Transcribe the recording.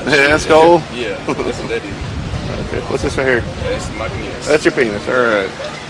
Yeah, that's gold? Yeah, that's what that is. Okay, what's this right here? That's my penis. That's your penis, alright.